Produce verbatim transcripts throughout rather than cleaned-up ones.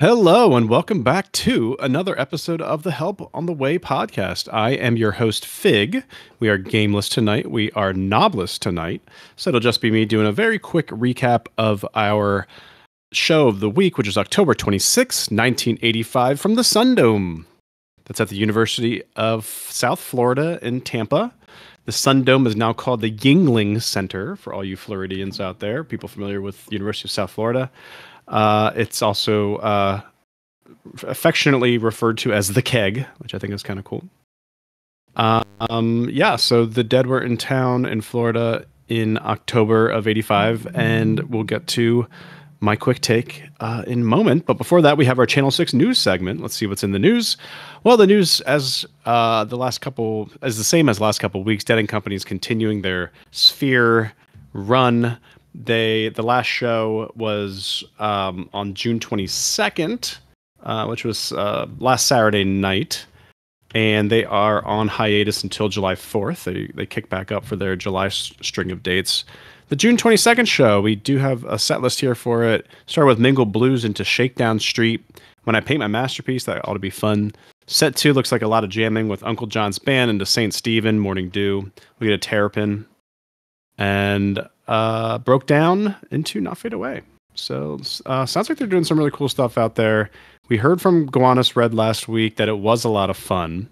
Hello, and welcome back to another episode of the Help on the Way podcast. I am your host, Fig. We are gameless tonight. We are knobless tonight. So it'll just be me doing a very quick recap of our show of the week, which is October twenty-sixth, nineteen eighty-five, from the Sun Dome. That's at the University of South Florida in Tampa. The Sun Dome is now called the Yuengling Center for all you Floridians out there, people familiar with the University of South Florida. Uh, it's also uh, affectionately referred to as the Keg, which I think is kind of cool. Uh, um, yeah, so the Dead were in town in Florida in October of eighty-five, and we'll get to my quick take uh, in a moment. But before that, we have our Channel six news segment. Let's see what's in the news. Well, the news, as uh, the last couple, is the same as the last couple of weeks. Dead and Company is continuing their Sphere run. They the last show was um, on June twenty-second, uh, which was uh, last Saturday night, and they are on hiatus until July fourth. They they kick back up for their July s- string of dates. The June twenty-second show, we do have a set list here for it. Start with Mingle Blues into Shakedown Street. When I Paint My Masterpiece, that ought to be fun. Set two looks like a lot of jamming with Uncle John's Band into Saint Stephen, Morning Dew. We get a Terrapin. And uh, Broke Down into Not Fade Away. So uh, sounds like they're doing some really cool stuff out there. We heard from Gowanus Red last week that it was a lot of fun.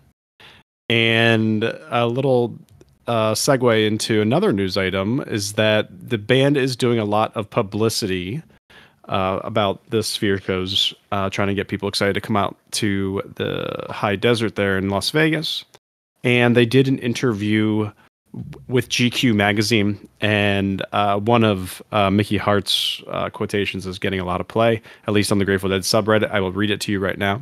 And a little uh, segue into another news item is that the band is doing a lot of publicity uh, about the Sphere shows, uh, trying to get people excited to come out to the high desert there in Las Vegas. And they did an interview with G Q magazine, and uh, one of uh, Mickey Hart's uh, quotations is getting a lot of play, at least on the Grateful Dead subreddit. I will read it to you right now.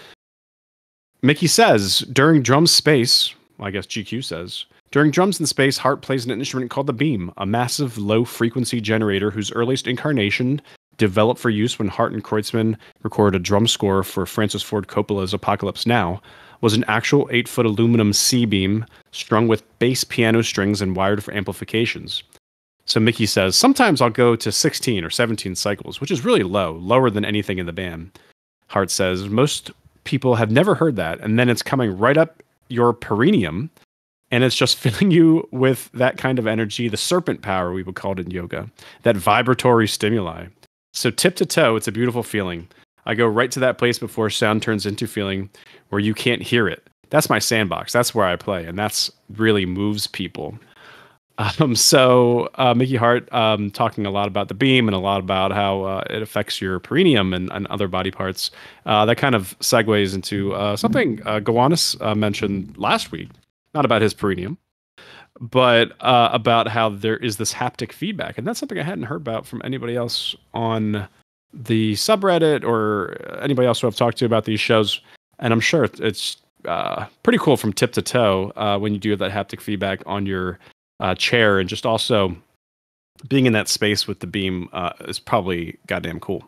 Mickey says, during drum space, well, I guess G Q says, during drums in space, Hart plays an instrument called the Beam, a massive low-frequency generator whose earliest incarnation, developed for use when Hart and Kreutzmann recorded a drum score for Francis Ford Coppola's Apocalypse Now, was an actual eight-foot aluminum C-beam strung with bass piano strings and wired for amplifications. So Mickey says, sometimes I'll go to sixteen or seventeen cycles, which is really low, lower than anything in the band. Hart says, most people have never heard that, and then it's coming right up your perineum, and it's just filling you with that kind of energy, the serpent power, we would call it in yoga, that vibratory stimuli. So tip to toe, it's a beautiful feeling. I go right to that place before sound turns into feeling where you can't hear it. That's my sandbox. That's where I play, and that's really moves people. Um, so uh, Mickey Hart um, talking a lot about the Beam and a lot about how uh, it affects your perineum and, and other body parts. Uh, that kind of segues into uh, something uh, Gowanus uh, mentioned last week, not about his perineum, but uh, about how there is this haptic feedback, and that's something I hadn't heard about from anybody else on the subreddit or anybody else who I've talked to about these shows. And I'm sure it's uh, pretty cool from tip to toe uh, when you do have that haptic feedback on your uh, chair, and just also being in that space with the Beam uh, is probably goddamn cool.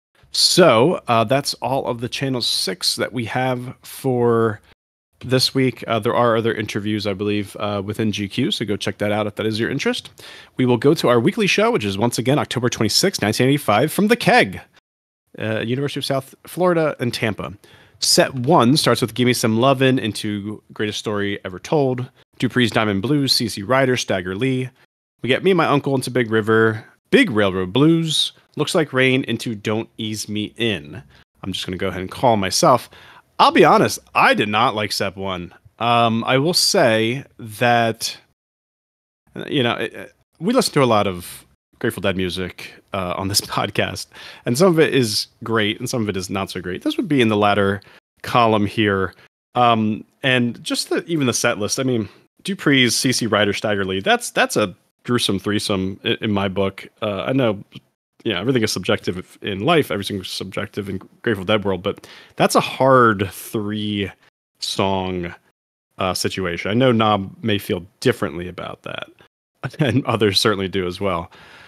So uh, that's all of the Channel six that we have for this week. Uh, there are other interviews, I believe, uh, within G Q, so go check that out if that is your interest. We will go to our weekly show, which is once again October twenty-sixth, nineteen eighty-five, from the Keg, uh, University of South Florida in Tampa. Set one starts with Gimme Some Lovin' into Greatest Story Ever Told, Dupree's Diamond Blues, C C Rider, Stagger Lee. We get Me and My Uncle into Big River, Big Railroad Blues, Looks Like Rain into Don't Ease Me In. I'm just going to go ahead and call myself. I'll be honest, I did not like Set one. Um, I will say that, you know, it, we listen to a lot of Grateful Dead music uh, on this podcast, and some of it is great and some of it is not so great. This would be in the latter column here. Um, and just the, even the set list, I mean, Dupree's C C Rider, Stagger Lee, that's that's a gruesome threesome in, in my book. Uh, I know, yeah, everything is subjective in life, everything is subjective in Grateful Dead world, but that's a hard three song uh, situation. I know Knob may feel differently about that, and others certainly do as well.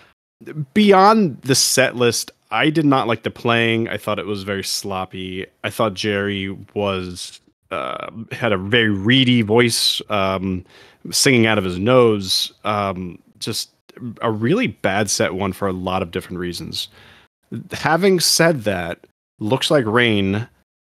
Beyond the set list, I did not like the playing. I thought it was very sloppy. I thought Jerry was uh, had a very reedy voice, um, singing out of his nose. Um, just a really bad set one for a lot of different reasons. Having said that, Looks Like Rain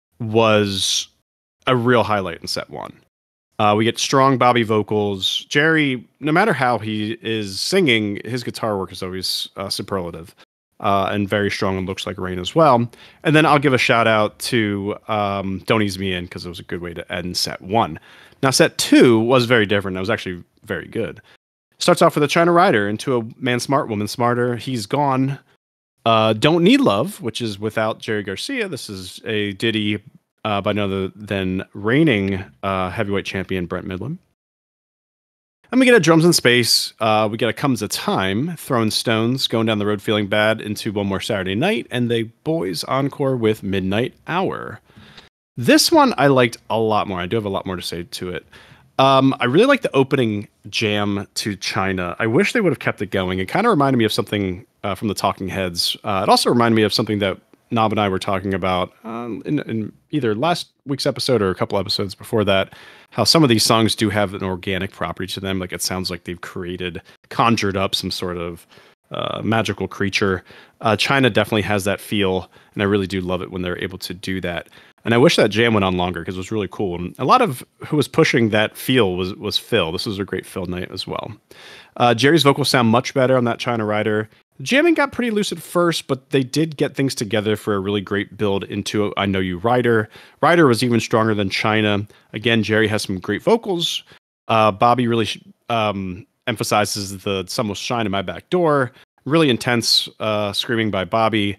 was a real highlight in set one. Uh, we get strong Bobby vocals. Jerry, no matter how he is singing, his guitar work is always uh, superlative uh, and very strong and Looks Like Rain as well. And then I'll give a shout out to um, Don't Ease Me In because it was a good way to end set one. Now, set two was very different. It was actually very good. Starts off with a China Rider into a Man Smart, Woman Smarter. He's Gone. Uh, Don't Need Love, which is without Jerry Garcia. This is a ditty uh, by none other than reigning uh, heavyweight champion Brent Midland. And we get a Drums in Space. Uh, we get a Comes a Time, Throwing Stones, Going Down the Road Feeling Bad into One More Saturday Night, and the boys encore with Midnight Hour. This one I liked a lot more. I do have a lot more to say to it. Um, I really like the opening jam to China. I wish they would have kept it going. It kind of reminded me of something uh, from the Talking Heads. Uh, it also reminded me of something that Nob and I were talking about um, in, in either last week's episode or a couple episodes before that, how some of these songs do have an organic property to them. Like it sounds like they've created, conjured up some sort of uh, magical creature. Uh, China definitely has that feel, and I really do love it when they're able to do that. And I wish that jam went on longer because it was really cool. And a lot of who was pushing that feel was was Phil. This was a great Phil night as well. Uh, Jerry's vocals sound much better on that China Rider. Jamming got pretty loose at first, but they did get things together for a really great build into I Know You Rider. Rider was even stronger than China. Again, Jerry has some great vocals. Uh, Bobby really um, emphasizes the Sun Will Shine in My Back Door. Really intense uh, screaming by Bobby.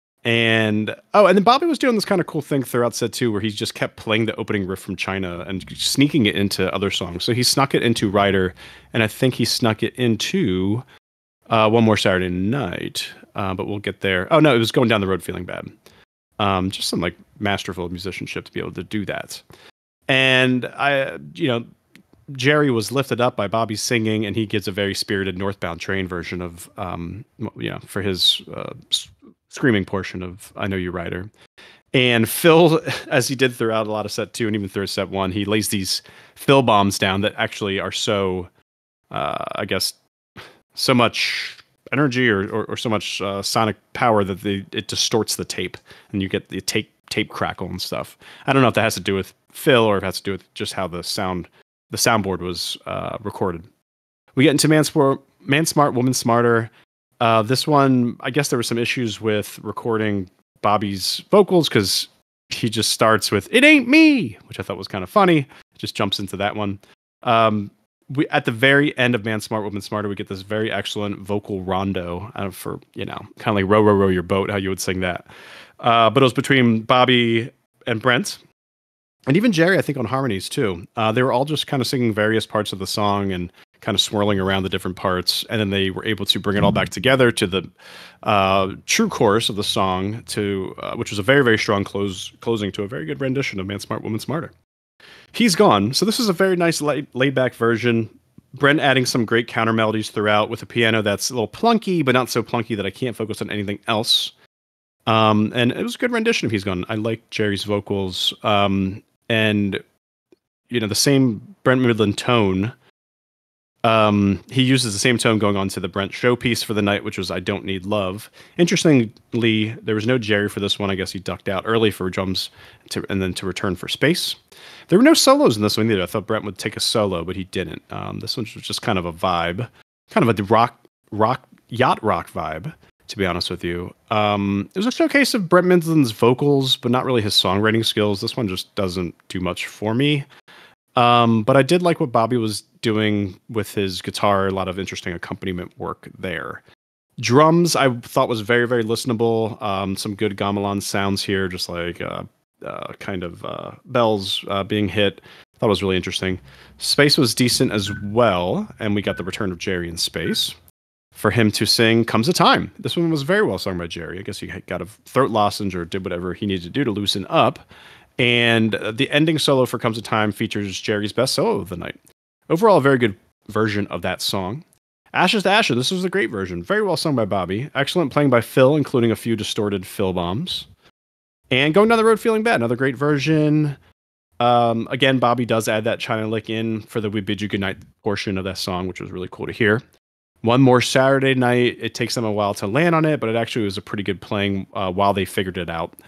And oh, and then Bobby was doing this kind of cool thing throughout set two where he just kept playing the opening riff from China and sneaking it into other songs. So he snuck it into Rider, and I think he snuck it into uh, One More Saturday Night. Uh, but we'll get there. Oh no, it was Going Down the Road Feeling Bad. Um, just some like masterful musicianship to be able to do that. And I, you know, Jerry was lifted up by Bobby singing, and he gives a very spirited Northbound Train version of, um, you know, for his uh, screaming portion of I Know You Rider. And Phil, as he did throughout a lot of set two and even through set one, he lays these Phil bombs down that actually are so, uh, I guess, so much energy or, or, or so much uh, sonic power that they, it distorts the tape and you get the tape tape crackle and stuff. I don't know if that has to do with Phil or if it has to do with just how the sound the soundboard was uh, recorded. We get into Man Smart, Man Smart, Woman Smarter. Uh, this one, I guess there were some issues with recording Bobby's vocals because he just starts with "It Ain't Me," which I thought was kind of funny. Just jumps into that one. Um, we at the very end of Man Smart, Woman Smarter, we get this very excellent vocal rondo uh, for, you know, kind of like row, row, row your boat, how you would sing that. Uh, but it was between Bobby and Brent. And even Jerry, I think, on harmonies too. Uh, they were all just kind of singing various parts of the song and kind of swirling around the different parts. And then they were able to bring it all back together to the uh, true chorus of the song, to uh, which was a very, very strong close closing to a very good rendition of Man Smart, Woman Smarter. He's Gone. So this is a very nice la- laid back version. Brent adding some great counter melodies throughout with a piano that's a little plunky, but not so plunky that I can't focus on anything else. Um, and it was a good rendition of He's Gone. I like Jerry's vocals. Um, and, you know, the same Brent Midland tone. Um, he uses the same tone going on to the Brent showpiece for the night, which was I Don't Need Love. Interestingly, there was no Jerry for this one. I guess he ducked out early for drums to, and then to return for space. There were no solos in this one either. I thought Brent would take a solo, but he didn't. Um, this one was just kind of a vibe, kind of a rock, rock, yacht rock vibe, to be honest with you. Um, it was a showcase of Brent Midland's vocals, but not really his songwriting skills. This one just doesn't do much for me. Um, but I did like what Bobby was doing with his guitar. A lot of interesting accompaniment work there. Drums, I thought was very, very listenable. Um, some good gamelan sounds here, just like uh, uh, kind of uh, bells uh, being hit. Thought it was really interesting. Space was decent as well, and we got the return of Jerry in space for him to sing Comes a Time. This one was very well sung by Jerry. I guess he got a throat lozenge or did whatever he needed to do to loosen up. And the ending solo for Comes a Time features Jerry's best solo of the night. Overall, a very good version of that song. Ashes to Ashes, this was a great version. Very well sung by Bobby. Excellent playing by Phil, including a few distorted Phil bombs. And Going Down the Road Feeling Bad, another great version. Um, again, Bobby does add that China lick in for the We Bid You Goodnight portion of that song, which was really cool to hear. One More Saturday Night, it takes them a while to land on it, but it actually was a pretty good playing uh, while they figured it out.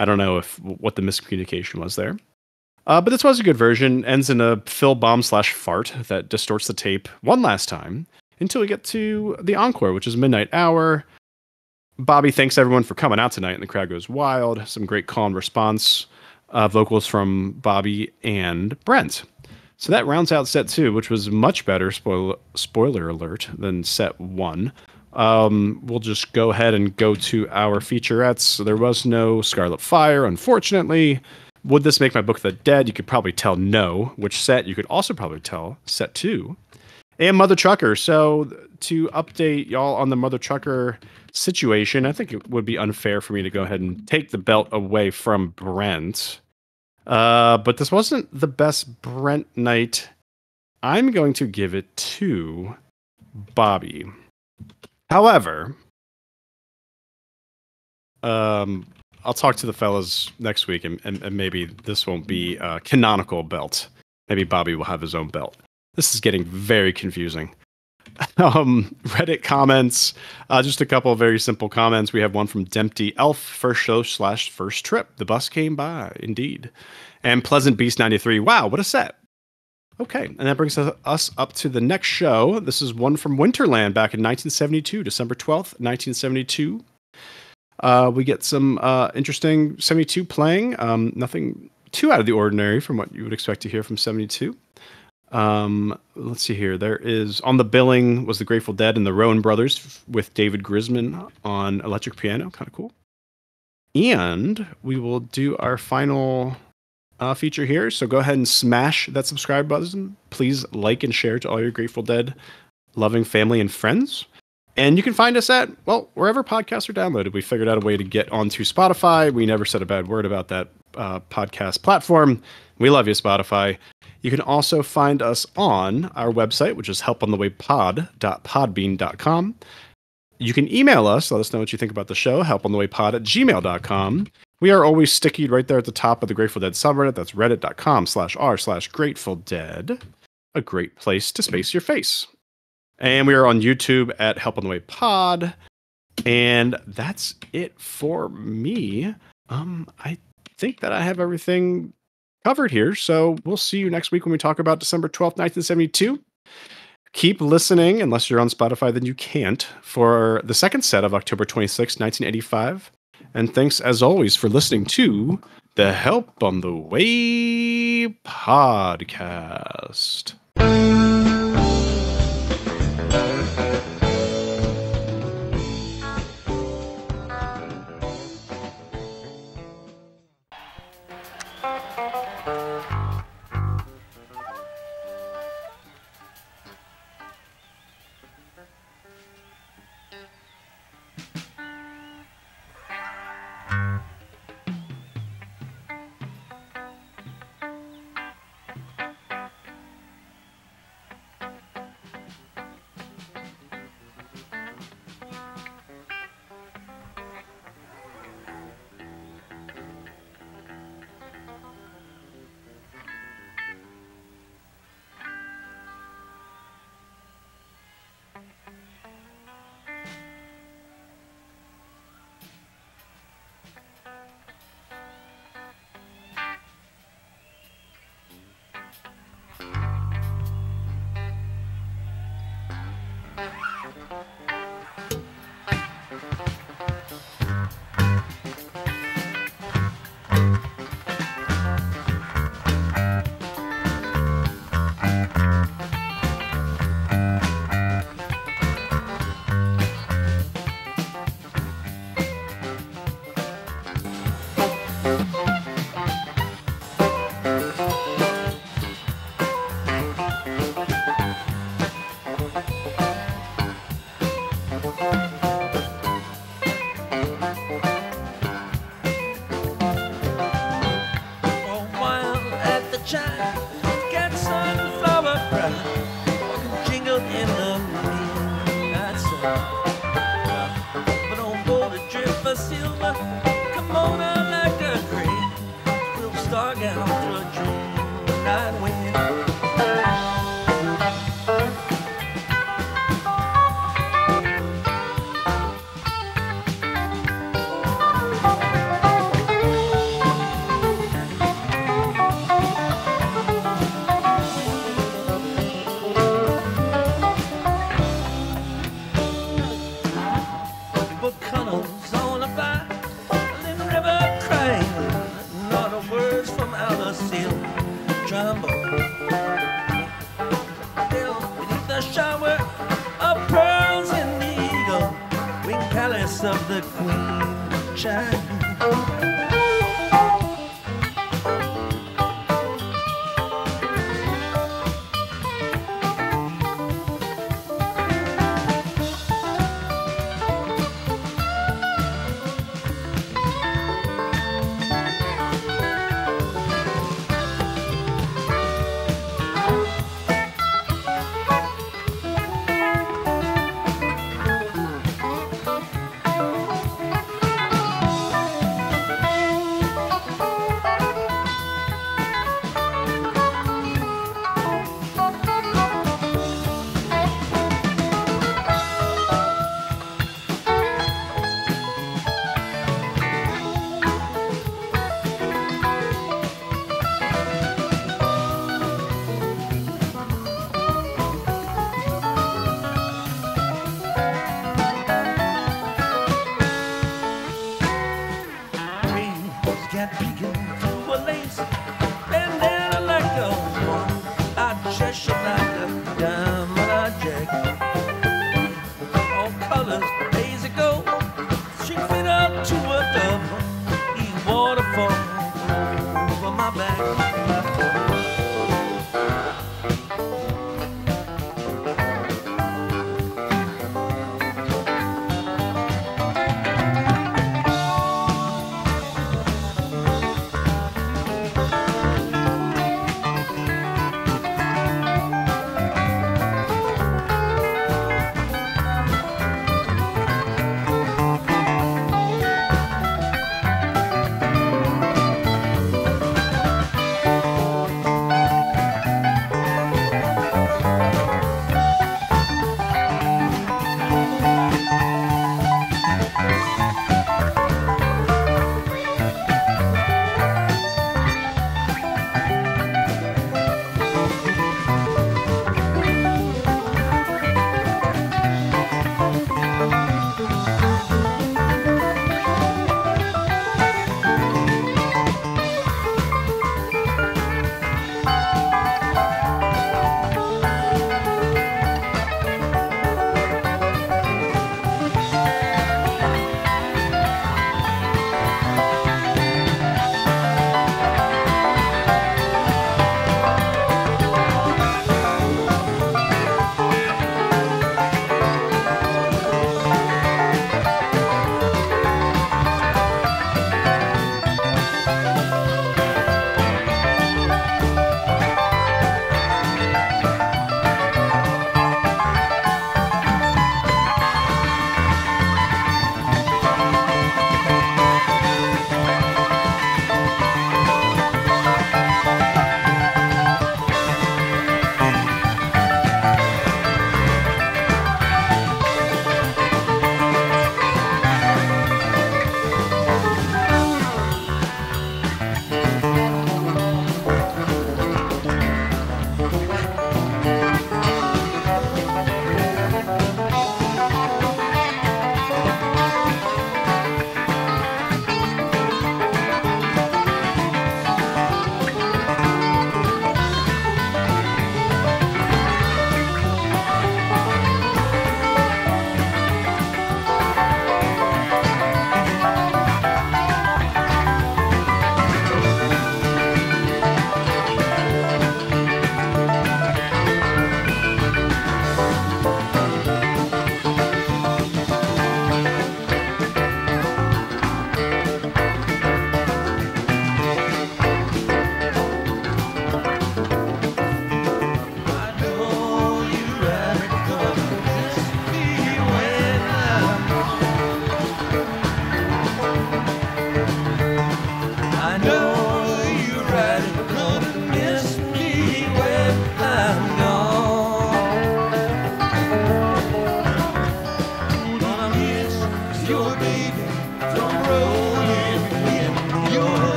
I don't know if what the miscommunication was there. Uh, but this was a good version. Ends in a Phil bomb slash fart that distorts the tape one last time until we get to the encore, which is Midnight Hour. Bobby thanks everyone for coming out tonight, and the crowd goes wild. Some great call and response uh, vocals from Bobby and Brent. So that rounds out set two, which was much better, spoiler, spoiler alert, than set one. Um, we'll just go ahead and go to our featurettes. So there was no Scarlet Fire, unfortunately. Would this make my Book of the Dead? You could probably tell no. Which set? You could also probably tell set two. And Mother Trucker. So to update y'all on the Mother Trucker situation, I think it would be unfair for me to go ahead and take the belt away from Brent. Uh, but this wasn't the best Brent night. I'm going to give it to Bobby. However, um, I'll talk to the fellas next week, and, and, and maybe this won't be a canonical belt. Maybe Bobby will have his own belt. This is getting very confusing. Um, Reddit comments, uh, just a couple of very simple comments. We have one from Dempty Elf, first show slash first trip. The bus came by, indeed. And Pleasant Beast ninety-three, wow, what a set. Okay, and that brings us up to the next show. This is one from Winterland back in nineteen seventy-two, December twelfth, nineteen seventy-two. Uh, we get some uh, interesting seventy-two playing. Um, nothing too out of the ordinary from what you would expect to hear from seventy-two. Um, let's see here. There is on the billing was the Grateful Dead and the Rowan Brothers with David Grisman on electric piano. Kind of cool. And we will do our final uh, feature here. So go ahead and smash that subscribe button. Please like and share to all your Grateful Dead loving family and friends. And you can find us at, well, wherever podcasts are downloaded. We figured out a way to get onto Spotify. We never said a bad word about that uh, podcast platform. We love you, Spotify. You can also find us on our website, which is help on the way pod dot podbean dot com. You can email us. Let us know what you think about the show, help on the way pod at gmail dot com. We are always sticky right there at the top of the Grateful Dead subreddit. That's reddit dot com slash r slash Grateful Dead. A great place to space your face. And we are on YouTube at Help on the Way Pod. And that's it for me. Um, I think that I have everything covered here. So we'll see you next week when we talk about December twelfth, nineteen seventy-two. Keep listening, unless you're on Spotify, then you can't, for the second set of October twenty-sixth, nineteen eighty-five. And thanks, as always, for listening to the Help on the Way podcast. how the seal tremble. Still beneath the shower of pearls and eagle, winged palace of the queen shine.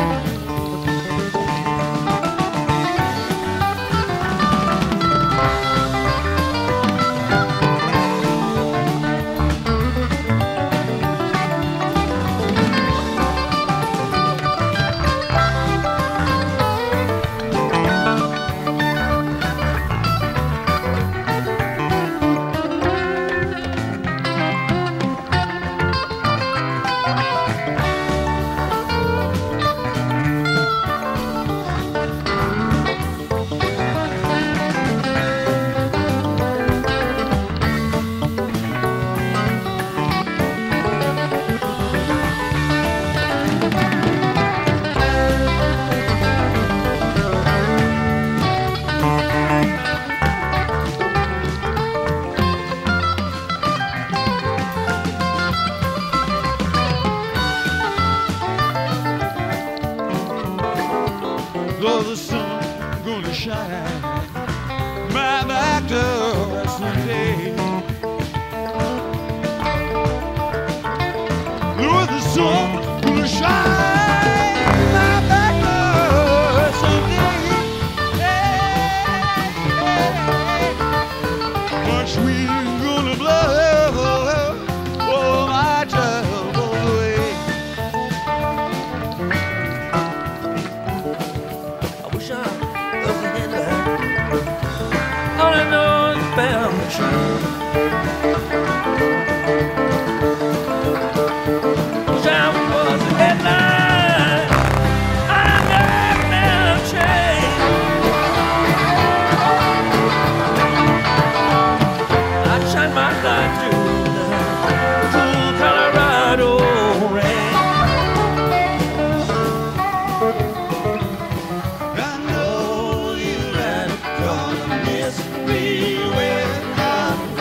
Though the sun gonna shine my back door someday. Though the sun gonna shine my back door someday. Hey, hey, much wind gonna blow, oh my child goes away. All I know is found the truth. Wish I was a headline on a dark train. I shine my light through the cool Colorado rain. I know you ain't gonna miss me when I'm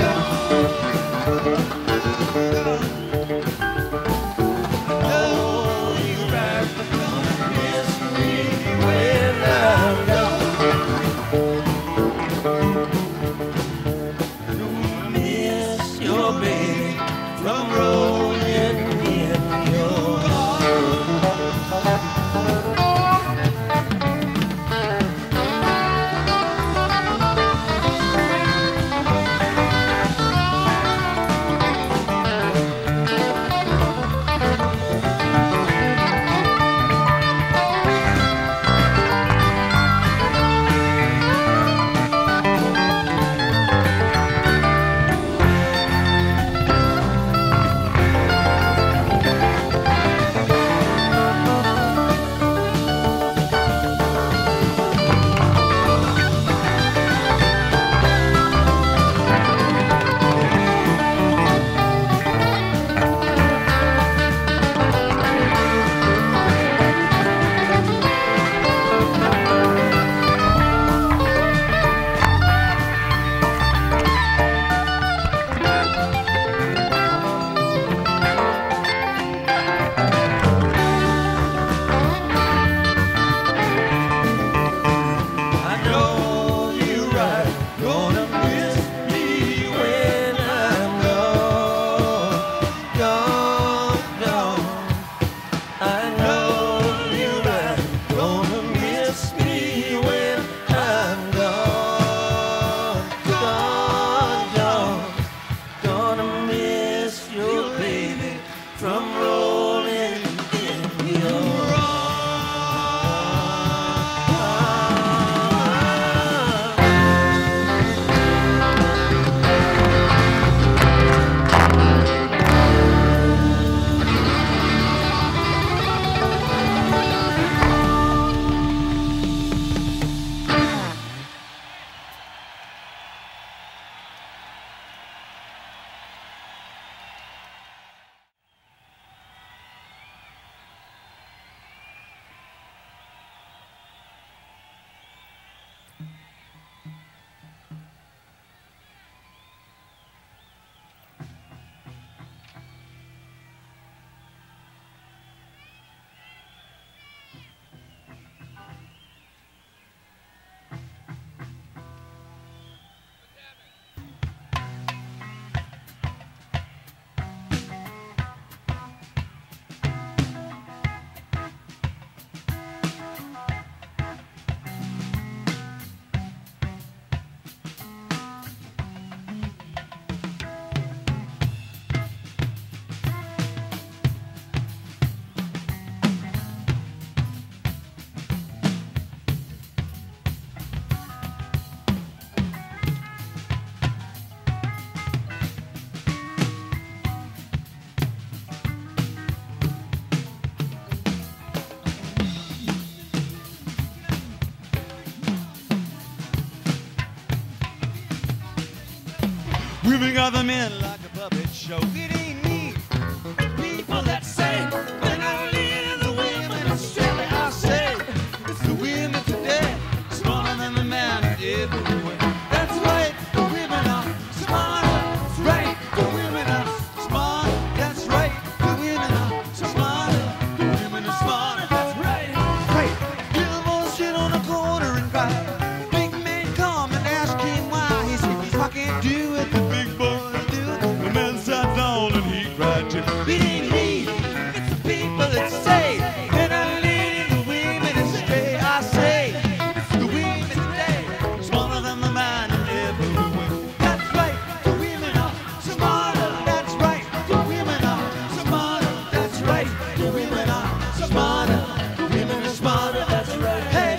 Whipping other men like a puppet show. It ain't me. People that say they're not leading the women astray. I say it's the women today, smarter than the man everywhere. That's right, the women are smarter. That's right, the women are smart. That's right, the women are smarter. The women are smarter. That's right. Right. Billboard sit on a corner and cry. Big man come and ask him why. He said, I can't do it. The big boy do it. The man sat down and he cried too. It ain't me. It's the people that say they're not leading the women astray. I say it's the women today, smarter than the man in every way. That's right, the women are smarter. That's right, the women are smarter. That's right, the women are smarter. The women are smarter. That's right. Hey.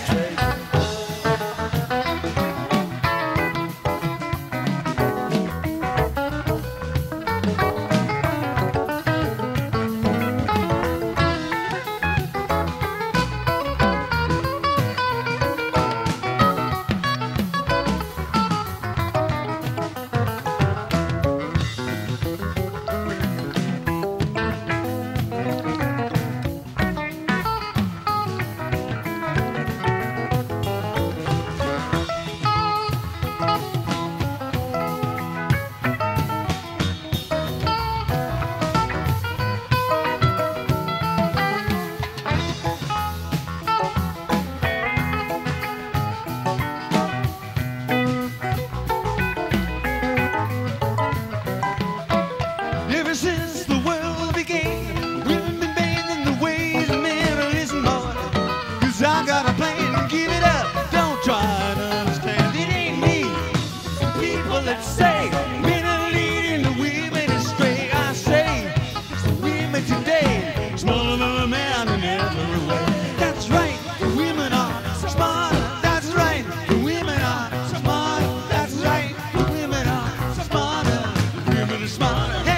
Ever since the world began, women been bathing the ways of men. Listen, boy, 'cause I got a plan. Give it up, don't try to understand. It ain't me. It's the people that say men are leading the women astray. I say it's the women today, smaller than a man in every way. That's right, the women are smart. That's right, the women are smart. That's right, the women are smarter. The women are smarter. Hey.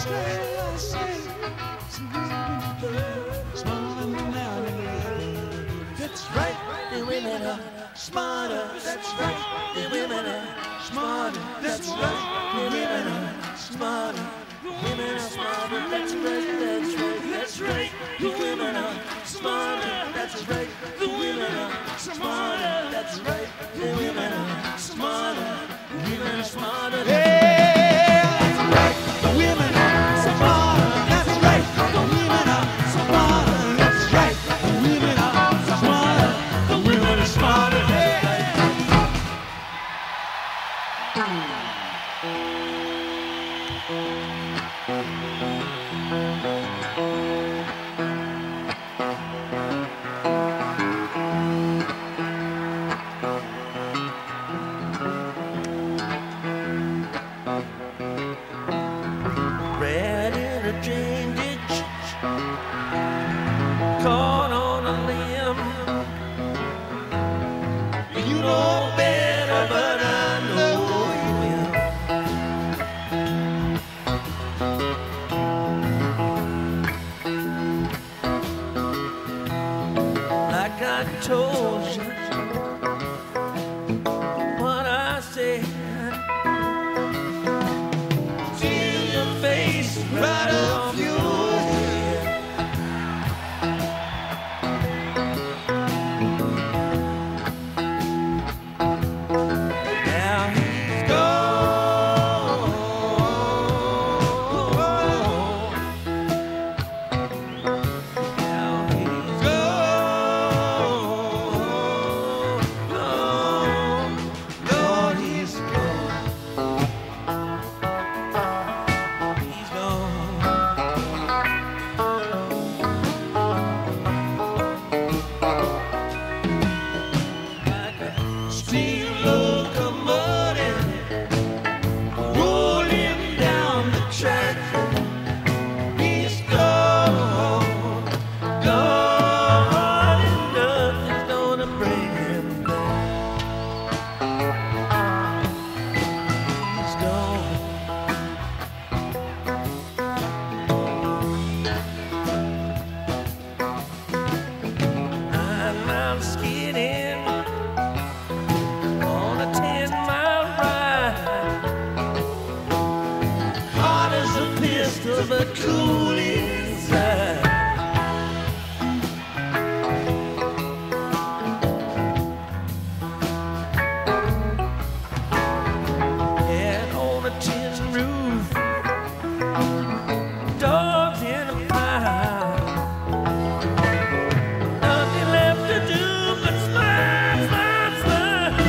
straight, I say. Smarter than now. That's right, the women are smarter. That's right, the women are smarter. That's right, the women are smarter. Women are smarter. That's right, that's right, that's right. The women are smarter. That's right, the women are smarter. That's right, the women are smarter. Women are smarter. Yeah, that's right, the women are smarter. That's right, the women are smarter. That's right, the women are smarter. The women are smarter. Yeah. Red in a drain ditch, caught on a limb. You know better, but I know you will. Like I told you, what I said. See your face right off your head. Now he's gone. Now he's gone. Lord, he's gone. He's gone. Like a steam locomotive rolling down the track. He's gone, gone, and nothing's gonna bring him back. He's gone. Nine miles skidding on a ten mile ride. Hot as a pistol, but cool inside. And on a tin roof, dogs in a pile. Nothing left to do but smile, smile, smile.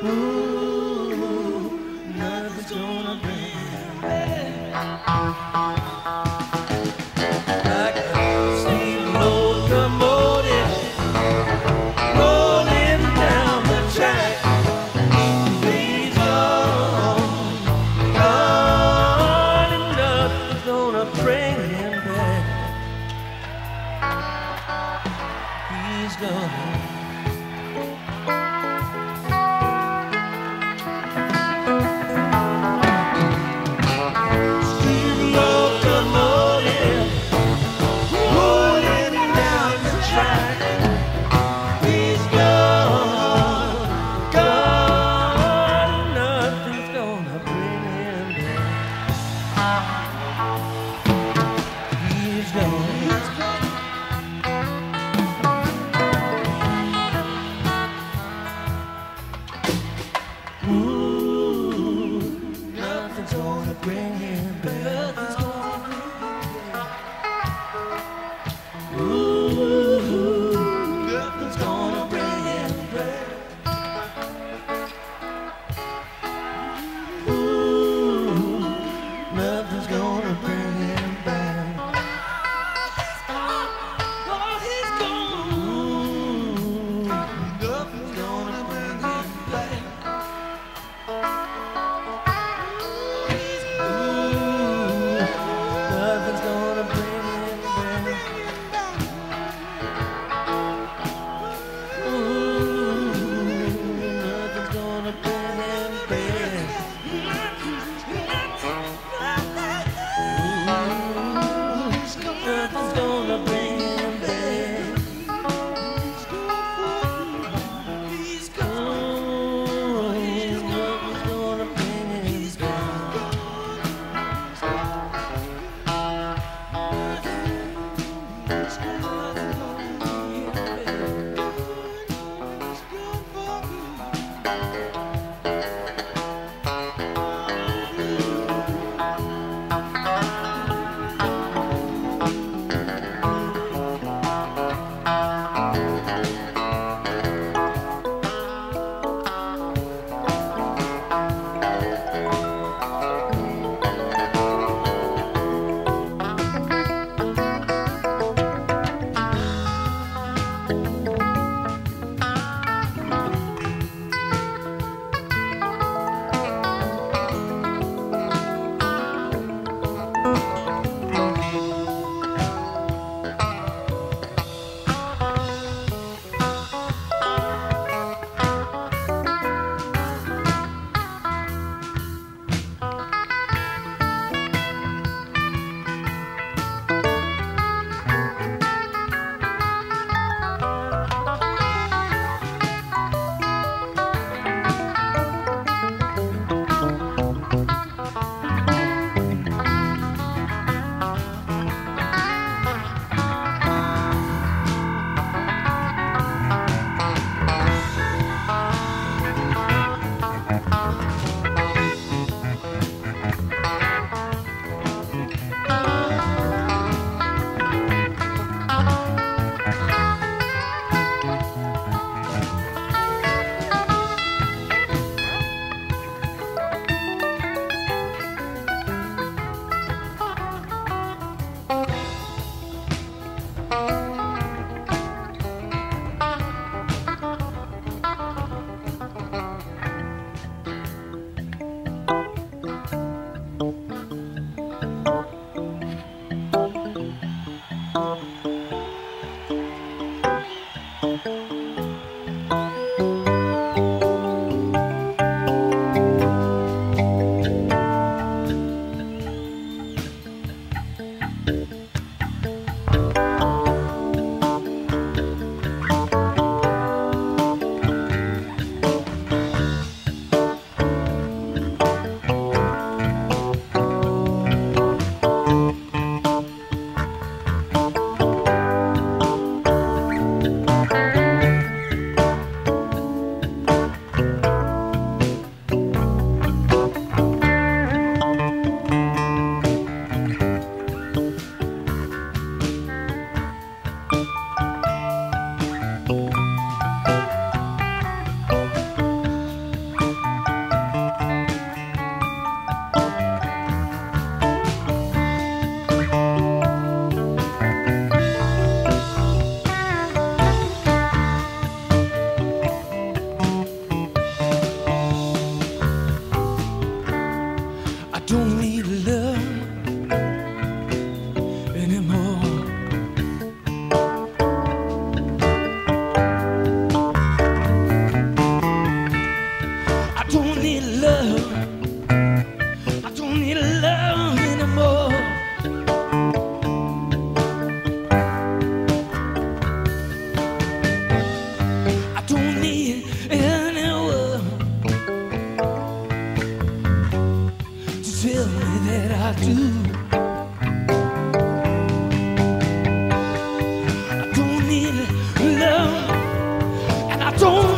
Ooh, nothing's gonna bring him back. Like a steam locomotive rolling down the track. He's gone, gone, and nothing's gonna bring him back. He's gone.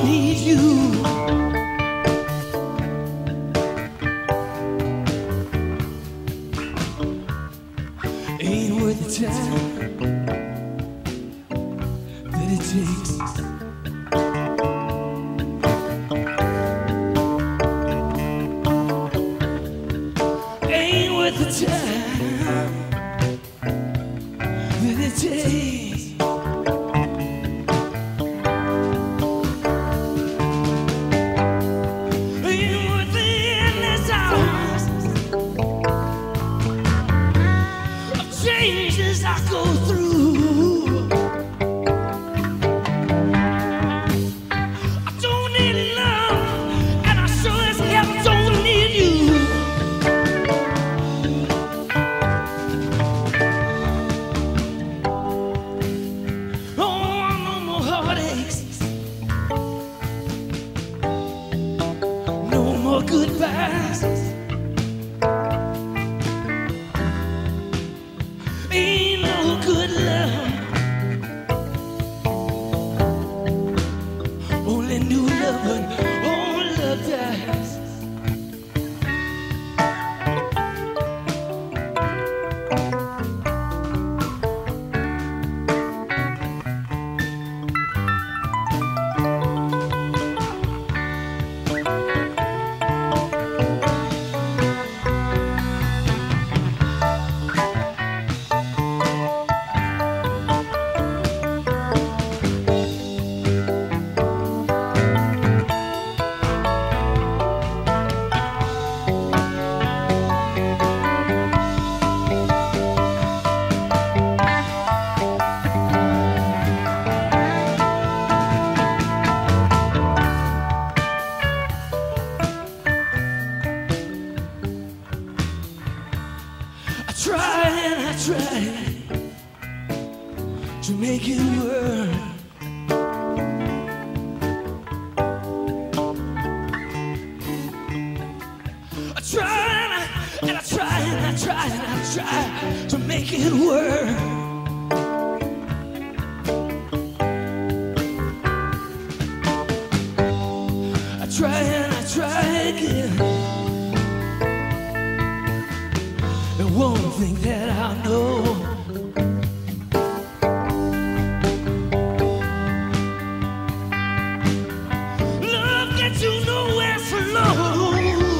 need you. Ain't worth the time that it takes. Ain't worth the time that it takes. Ain't worth the endless hours of changes I go through. I don't need love, and I sure as hell don't need you. Oh, no more heartaches, no more goodbyes. Ain't no good love, only new love when old love dies. I try and I try to make it work. I try and I, and I try and I try and I try to make it work. I try and I try again. And one thing that I know, love gets you nowhere slow.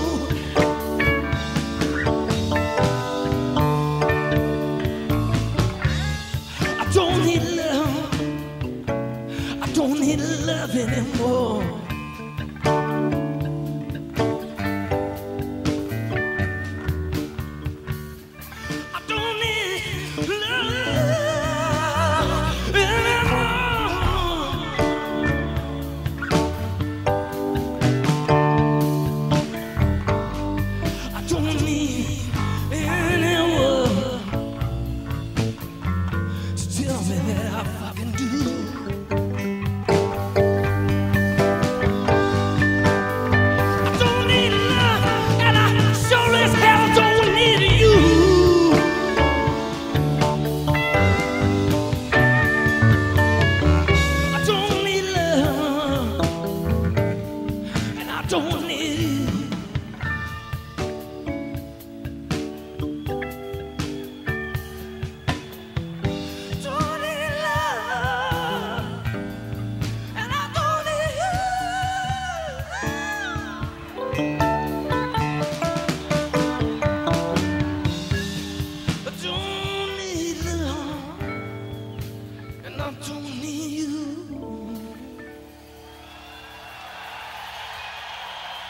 I don't need love, I don't need love anymore. I don't need love anymore. I don't need anyone to tell me that I fucking do. I don't need love, and I sure as hell don't need you. I don't need love, and I don't need you. Don't need love, and I don't need you. I don't need love, and I don't need you.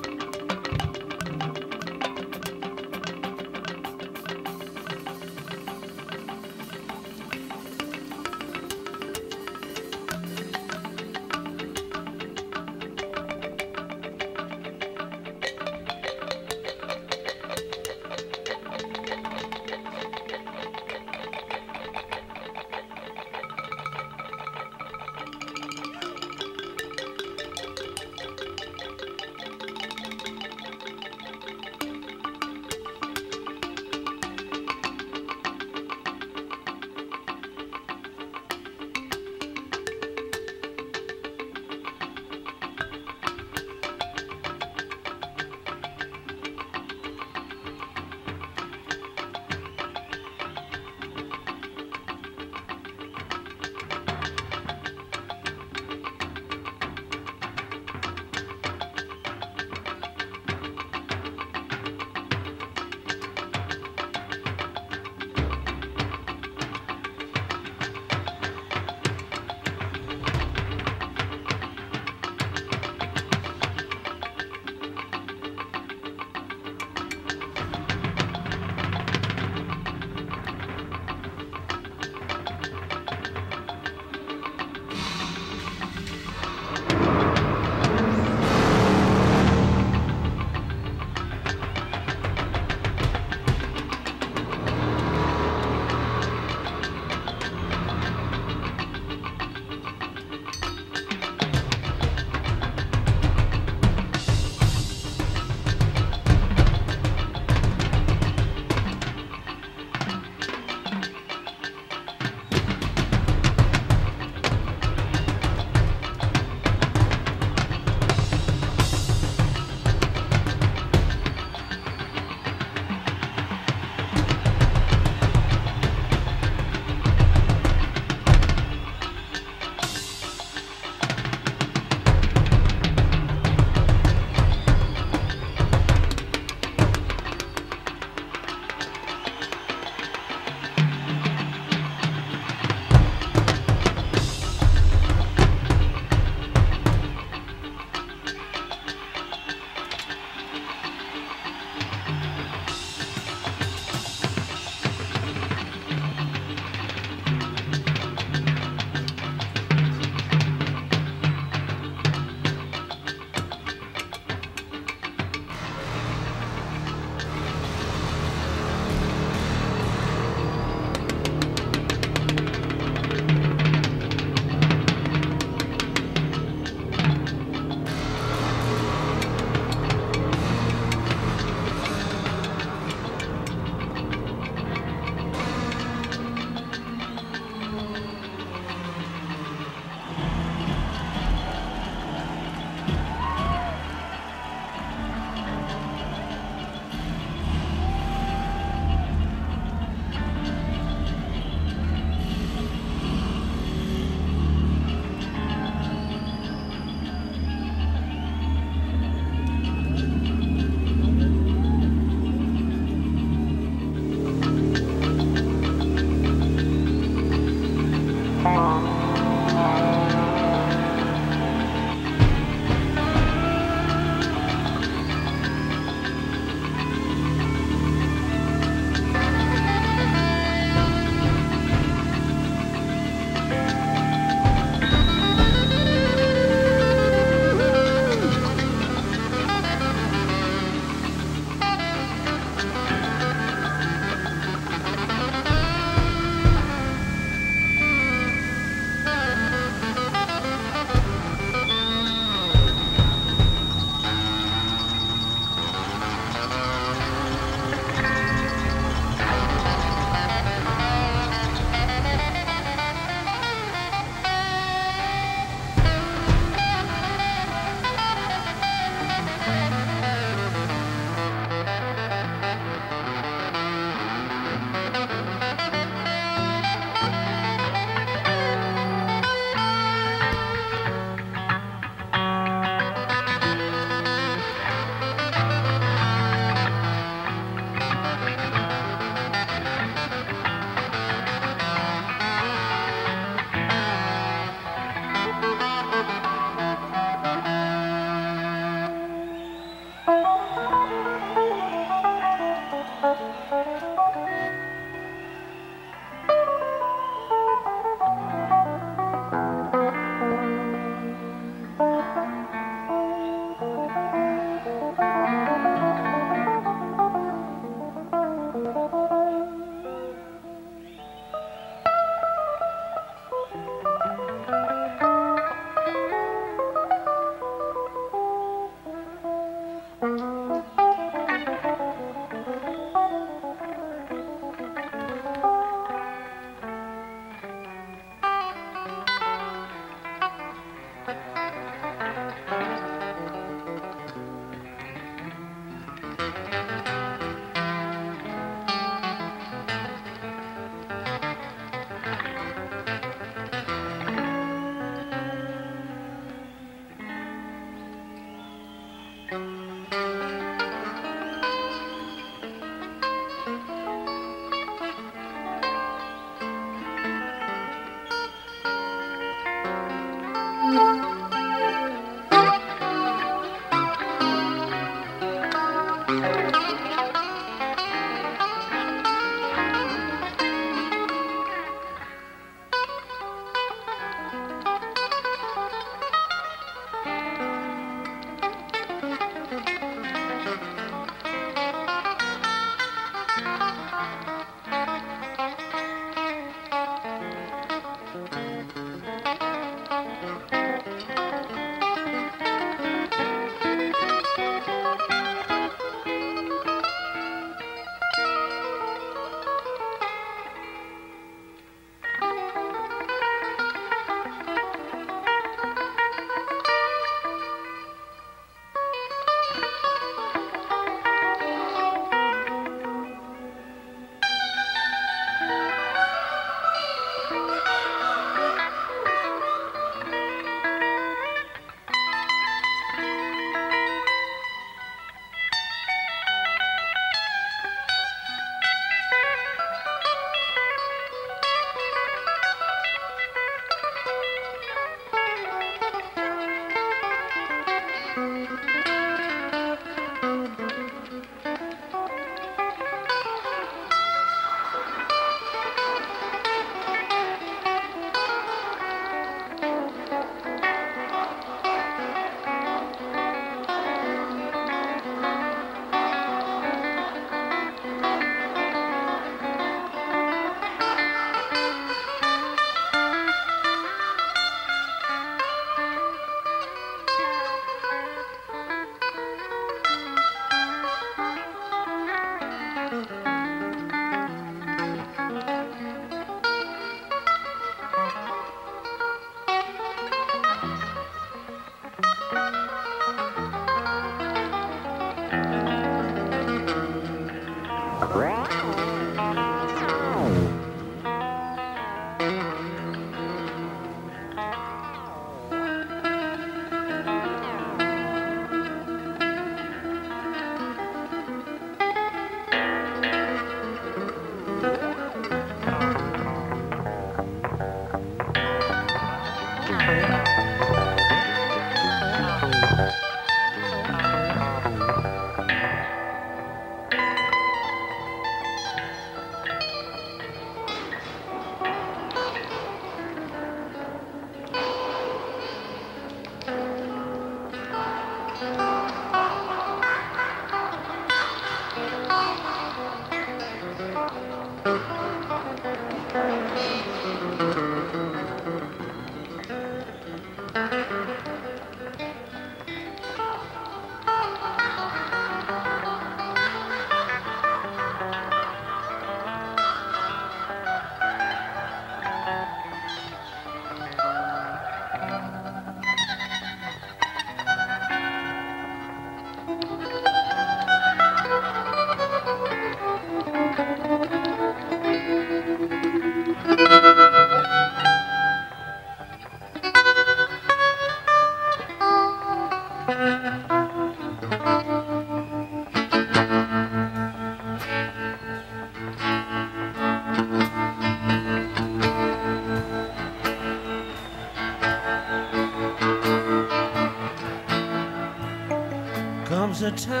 Comes a time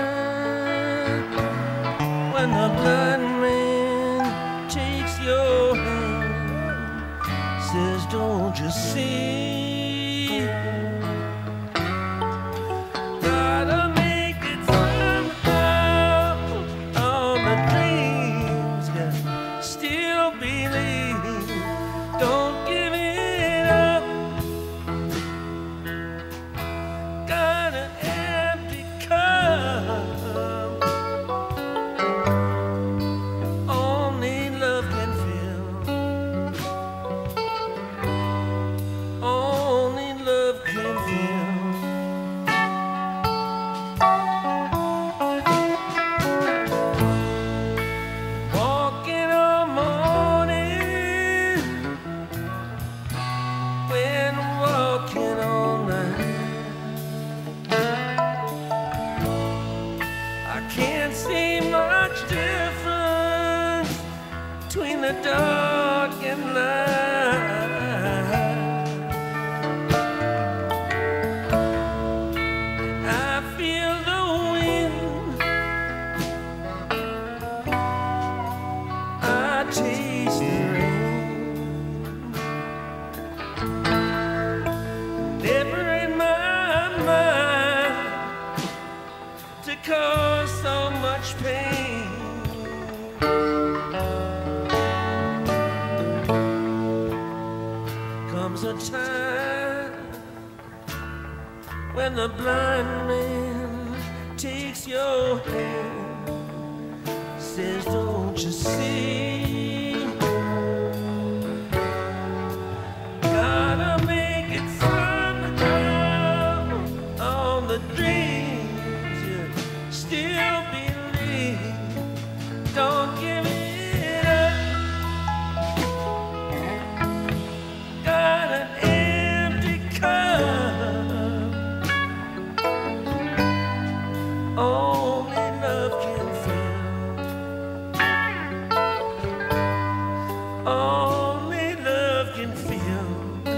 when the blind man takes your hand, says, don't you see? Gotta make it somehow. All the dreams can still believe. Don't give it up. Got an empty cup. Only love can fill. the dark and light. I feel the wind, I taste the rain. Never in my mind to cause so much pain. Comes a time when the blind man takes your hand, says, don't you see? Gotta make it somehow on the dreams you still believe. Don't give it up. Got an empty cup. Only love can fill. Only love can fill.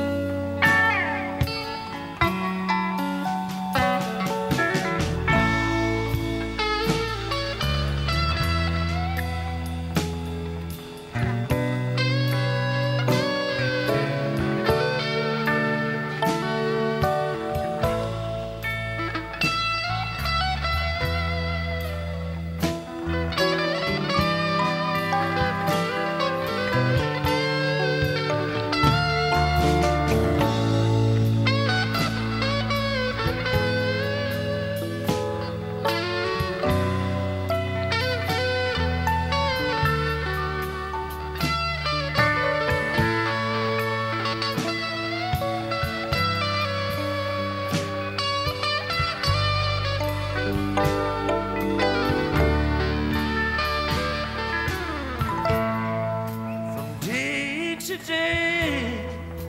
From day to day,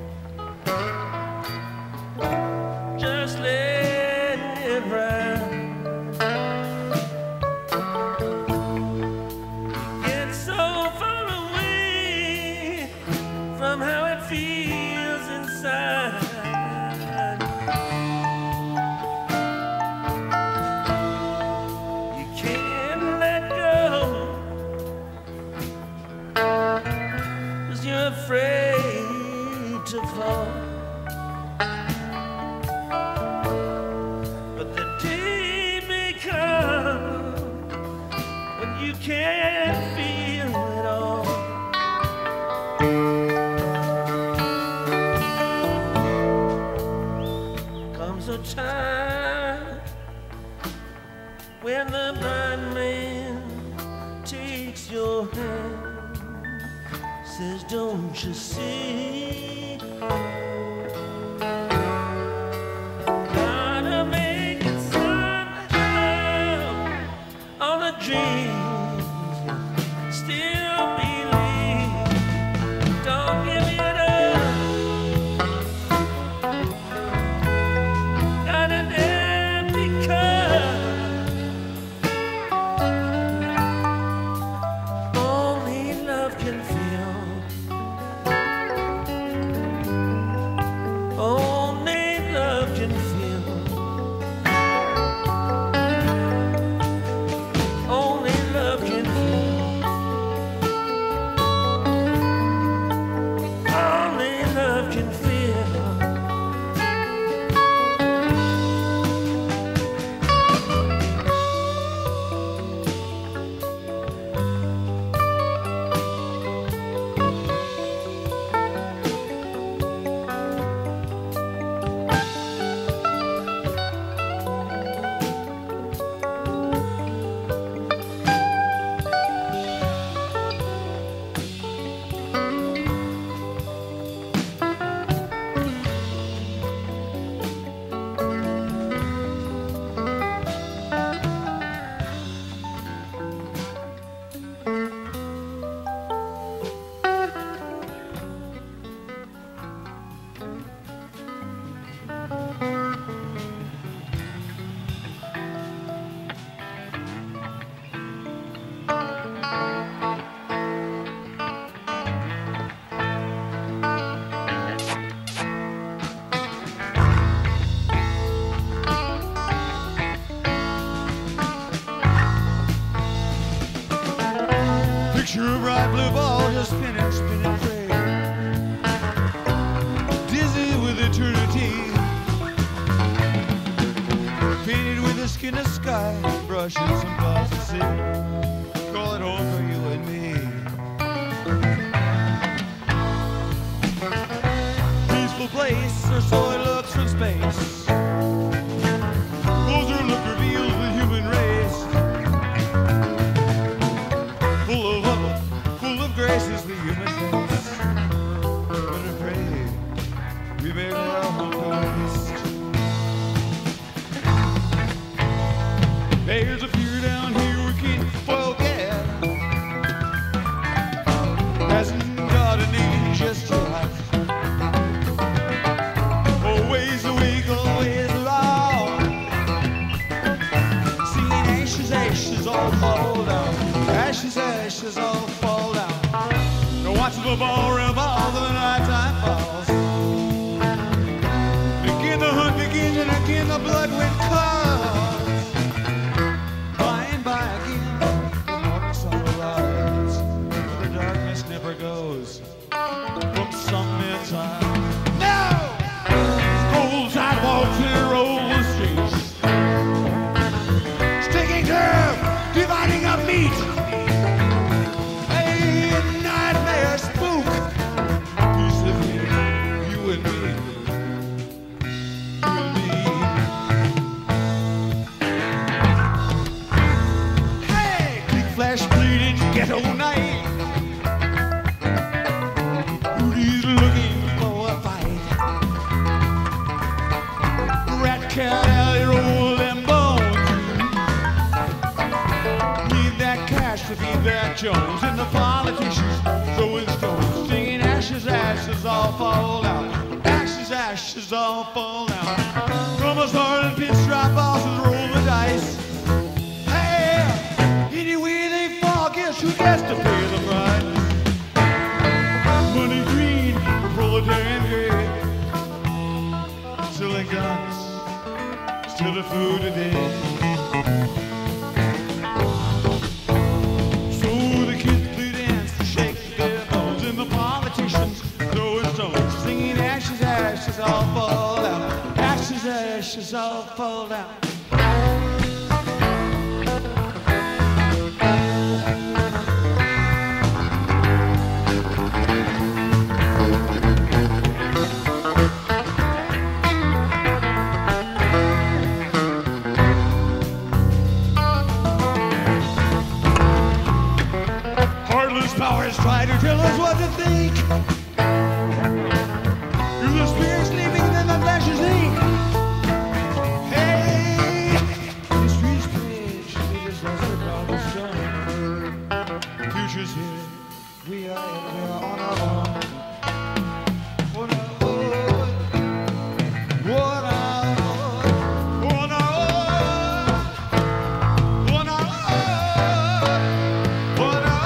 just let it ride. Get so far away from how it feels inside. You can't let go, 'cause you're afraid to fall. But the day may come when you can't feel it all. Comes a time when the blind man takes your hand, says, don't you see? Gotta make it somehow on the dreams you still believe. Don't give it up. Got an empty cup. Only love can fill. Picture a bright blue ball just spinning, spinning free. Dizzy with eternity. Painted with the skin of sky, brushing some clouds to see. Call it home for you and me. Peaceful place, or so it looks from space. Closer look reveals the human race. Full of love, full of grace is the human face. But afraid we made our own Christ. There's a fear down here we can't forget. Hasn't got a name just right. Always awake, always wrong. Seeing ashes, ashes all fall down. Ashes, ashes all fall down. Now watch the ball revolve when the night time falls. Again the hunt begins and again the blood wind calls. By and by again, the morning sun will rise. The darkness never goes from some men's eyes. No! Cold sidewalks and roll the streets. Sticking curve, dividing up meat. Hey, nightmare spook. Piece of me, you and me. You and me. Hey, big flash bleeding ghetto night. Rudy's looking for a fight. Rat cat alley roll them bones. Need that cash to feed that Jones. And the politicians throwing stones. Singing ashes, ashes all fall out. Ashes, ashes all fall out. From a starting pinstripe bosses roll the dice. Hey, anyway they fall, guess who gets to pay the price? Money green, proletarian gray. Still in guns, still the food today. So the kids play dance to shake their bones, and the politicians throwing stones, singing ashes, ashes all fall out. Ashes, ashes all fall out. Heartless powers try to tell us what to think. If the spirit's sleeping, then the flesh is ink. Hey, history's page, we just lost the cobblestone. Future's here, we are, we are on our own. On our own, on our own, on our own, on our own, on our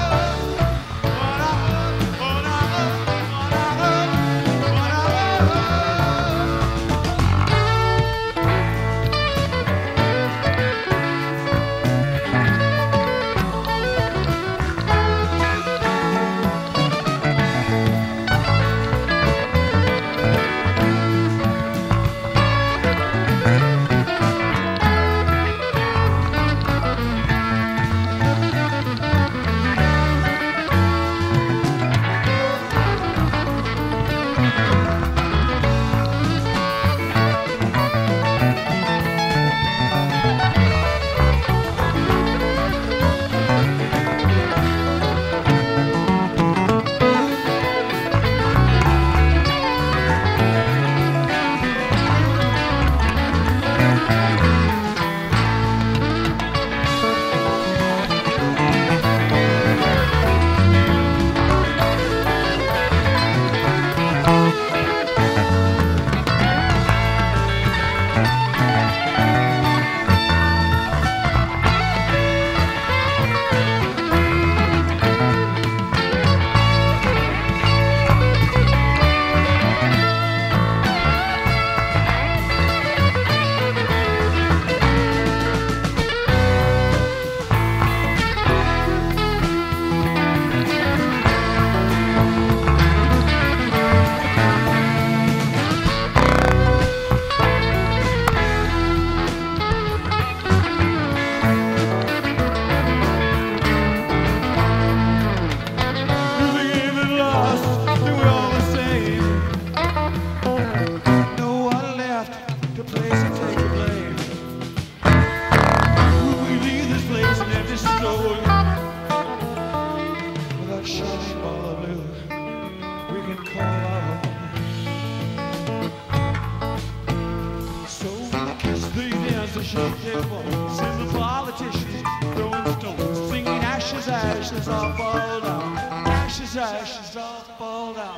to shake their bones. And the politicians throwing stones, singing ashes, ashes, all fall down. Ashes, ashes, all fall down.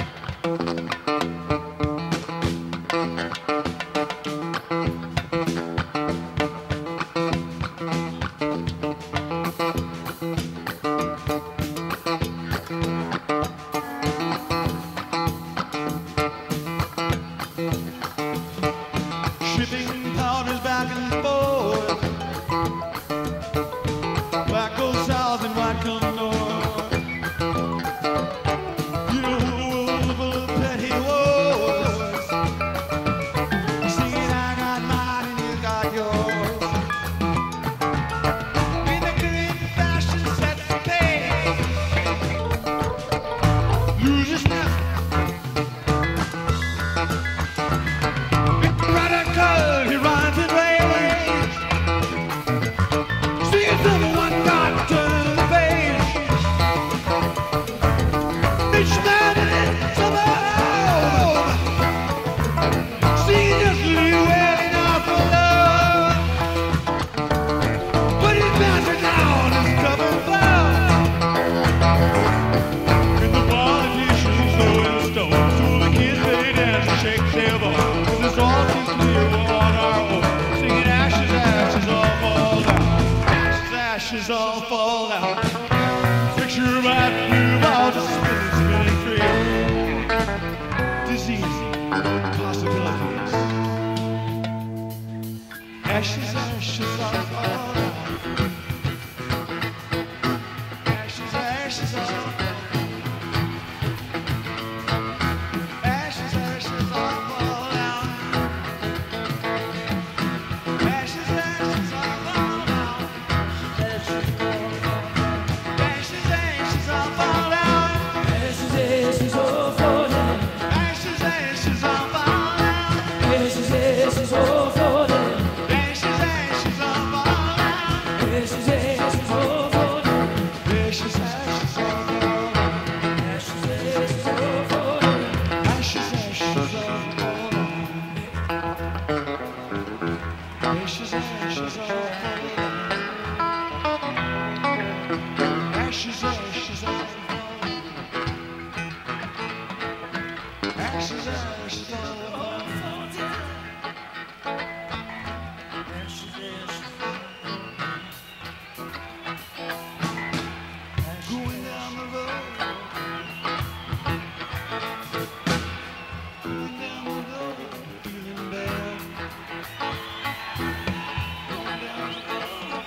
Shipping powders back and forth. Black goes south and white comes north. You know who full of petty wars. Singing I got mine and you got yours. In the great fashion set the pace. Lose your step. Radical, he runs in rage. Singing to the one God, turn the page. Each man in it, somehow. Singing just little wailing out for love. But he's bouncing down his covered flower. And the politicians throwing stones, so the kids they dance and shake their bones. This all too clear we're on our own. Singing ashes, ashes, all fall down. Ashes, ashes, all fall down. Picture my blue ball just spinning, spinning free. Disease, possibilities. Ashes, ashes, all fall down. Ashes, ashes, all fall down. Ashes, ashes, all fall down. Ashes, ashes, all fall down. Ashes, ashes, all fall down. Ashes, ashes, all fall down. Ashes, ashes, all fall down. Ashes, ashes, all fall down. Ashes, ashes, all fall down. Ashes, ashes, all fall down. Ashes, ashes, all fall down. Ashes, ashes, all fall down. Ashes, ashes, all fall down. Ashes, ashes, all fall down. Ashes, ashes, all fall down. Ashes, ashes, all fall down. Going down the road. Going down the road, feeling bad. Going down the road.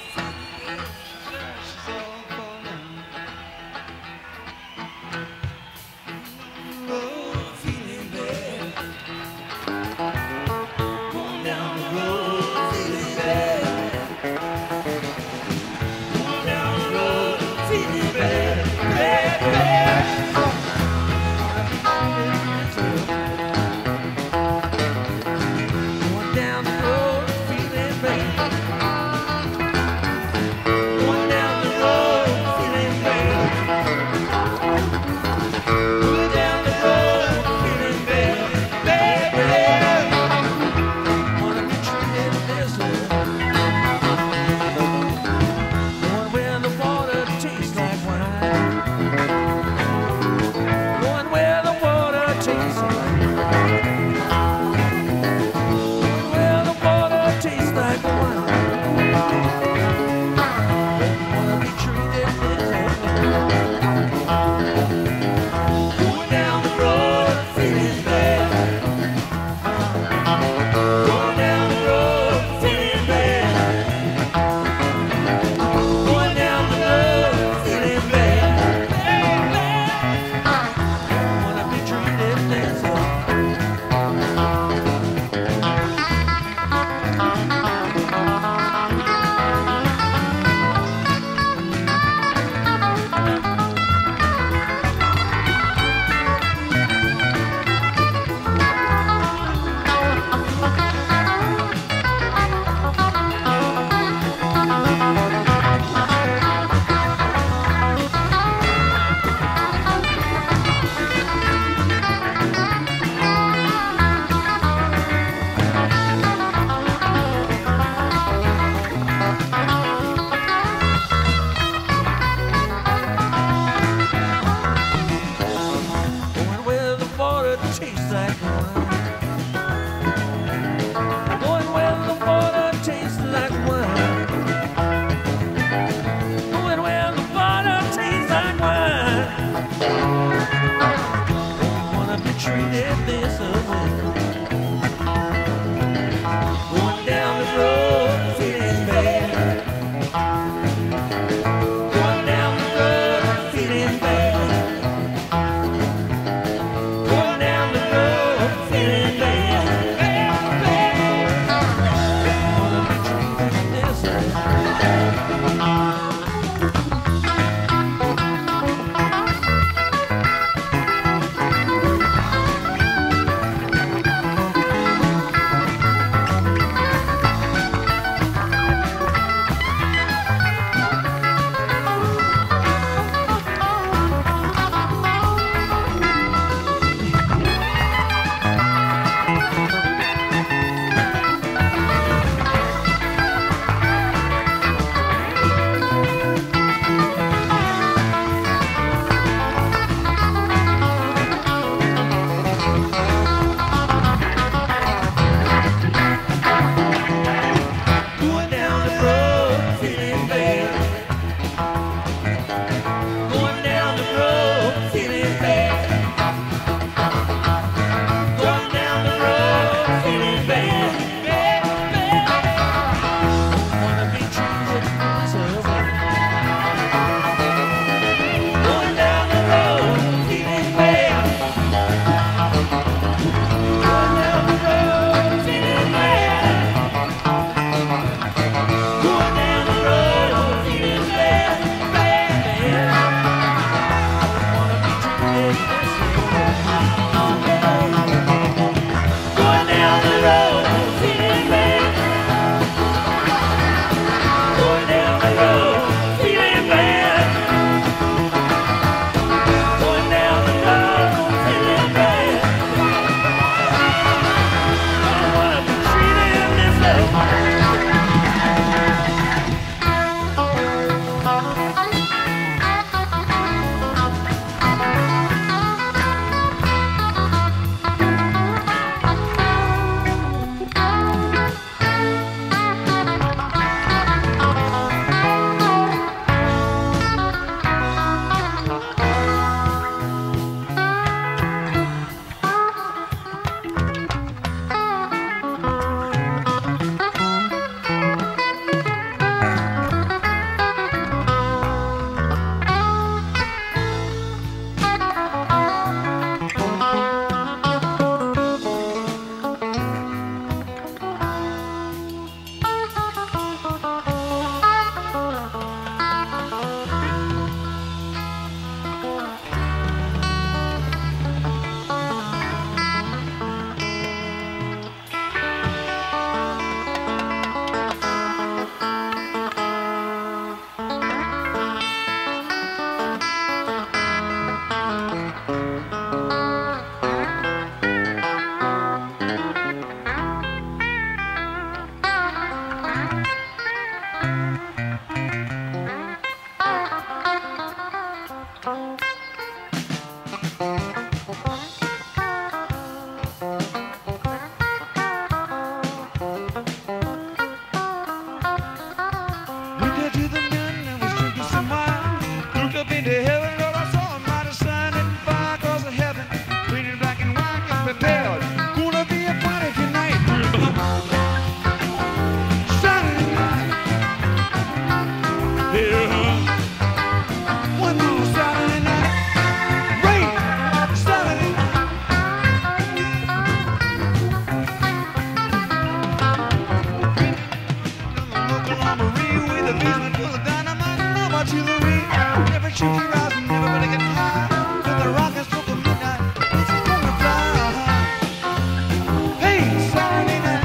shoots around and everybody getting high. With the rockets till the midnight. It's gonna fly. Hey, Saturday night.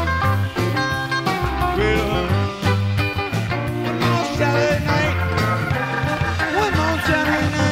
Well, one more Saturday night. One more Saturday night.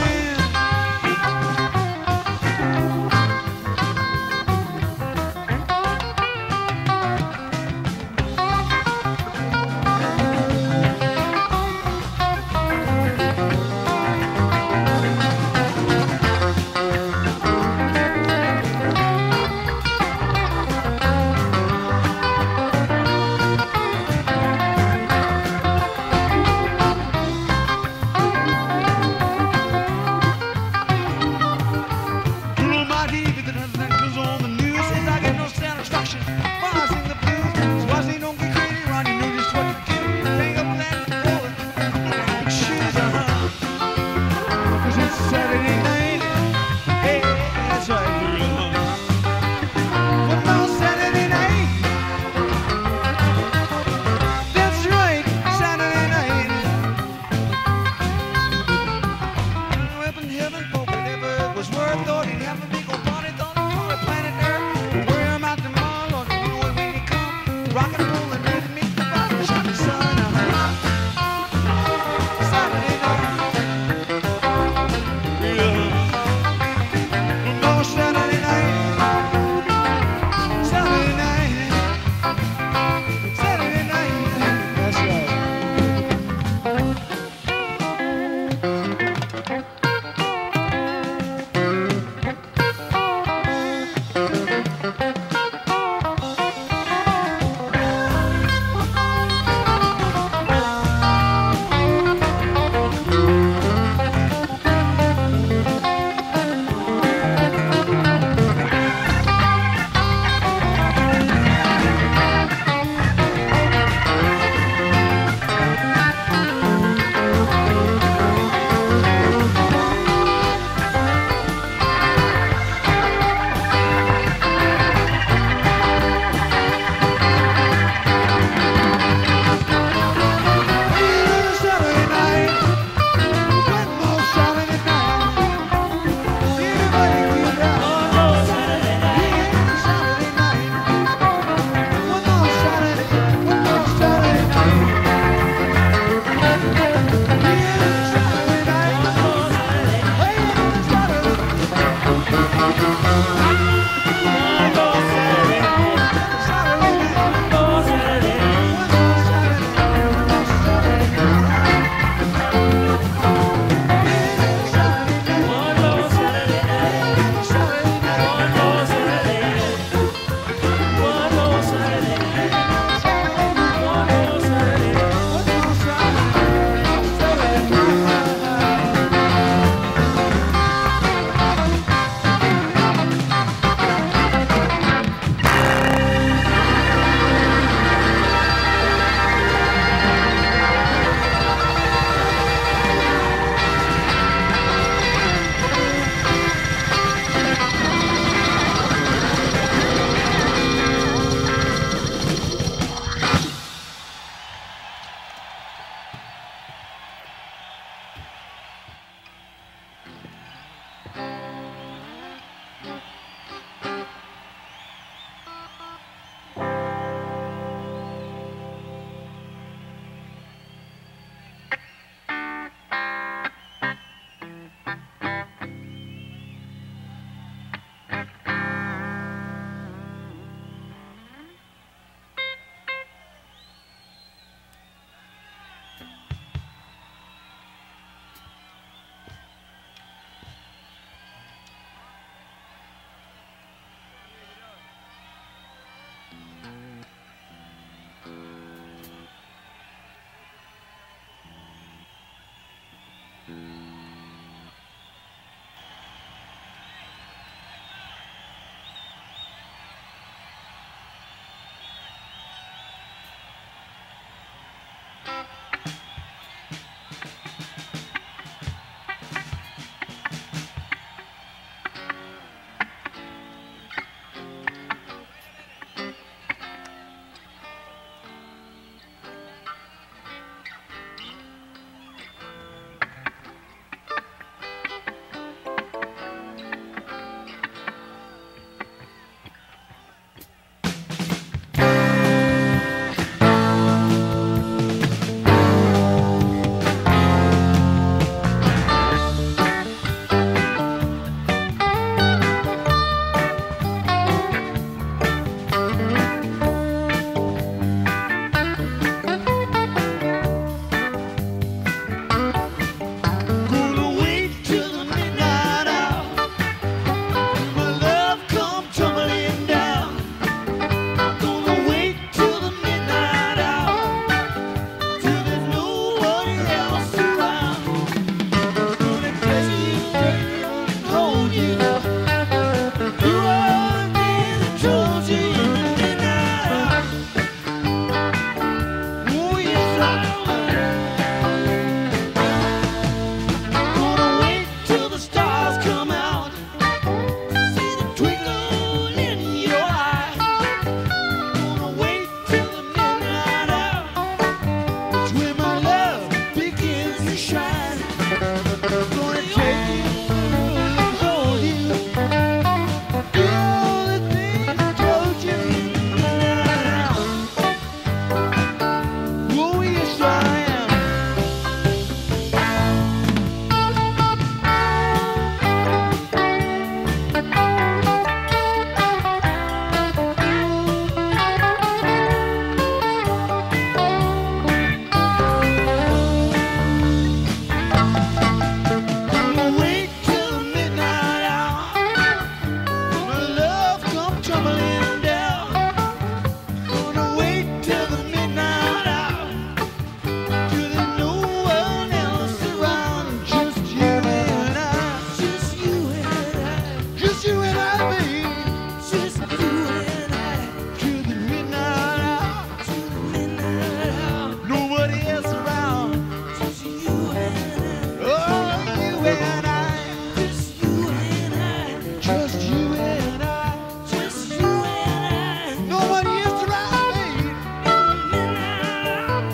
Through my T V, the goes on the news says I get no satisfaction when I sing the blues. So I say don't get crazy, Ron, you know just what to do. Hang up that roll, like shoes, uh-huh. 'Cause it's Saturday night. Hey, that's right, uh-huh. One more Saturday night. That's right, Saturday night. Up in heaven, for whatever it was worth, thought he'd have a big old party, thought he'd call it planet Earth. But where am I tomorrow, Lord, you know it when he come. Rock and roll and rhythm, make the body shine the sun.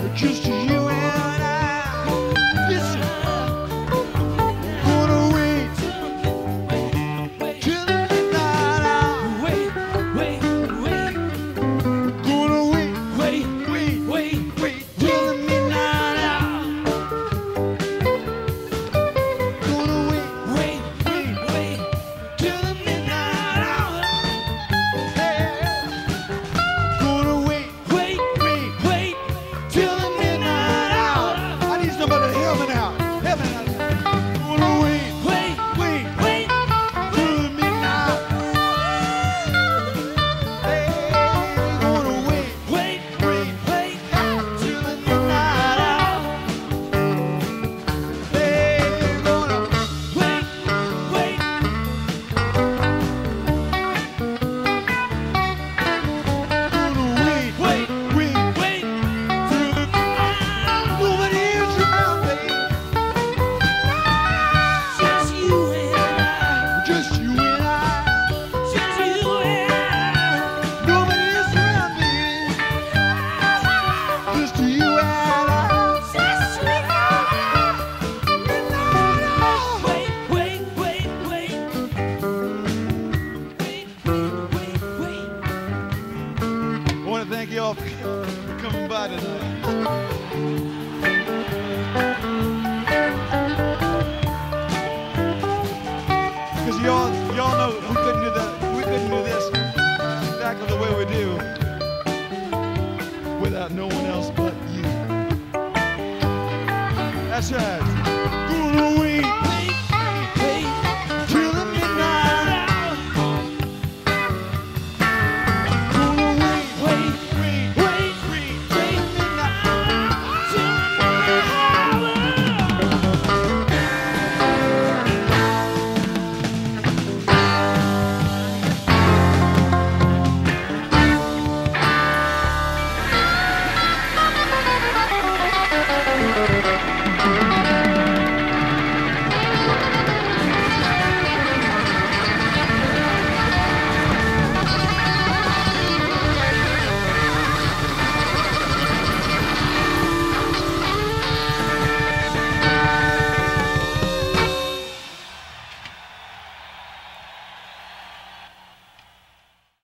just you and I. Listen, gonna wait till the midnight hour. Wait, wait, wait, Gonna wait, wait, wait, wait, wait till the midnight hour. Gonna wait, wait, wait, wait. till the midnight hour. Hey, gonna wait, Wait, wait wait, till the midnight hour. I need somebody to help me out. Help me out. Gonna wait, wait, wait wait, till the midnight. Hey, gonna wait, wait, wait wait, till the midnight hour. Hey, gonna wait, wait, gonna wait, wait, wait wait. till the nobody is around, baby. Just you and I, Just you and I. just you and I. Nobody is around, baby. Just you and I. Just you and I. Wait, wait, wait, wait. Wait, wait, wait, wait. I want to thank y'all for for coming by tonight. Because y'all, y'all know we couldn't do that. We couldn't do this exactly the way we do without no one else but you. That's right. Gonna win.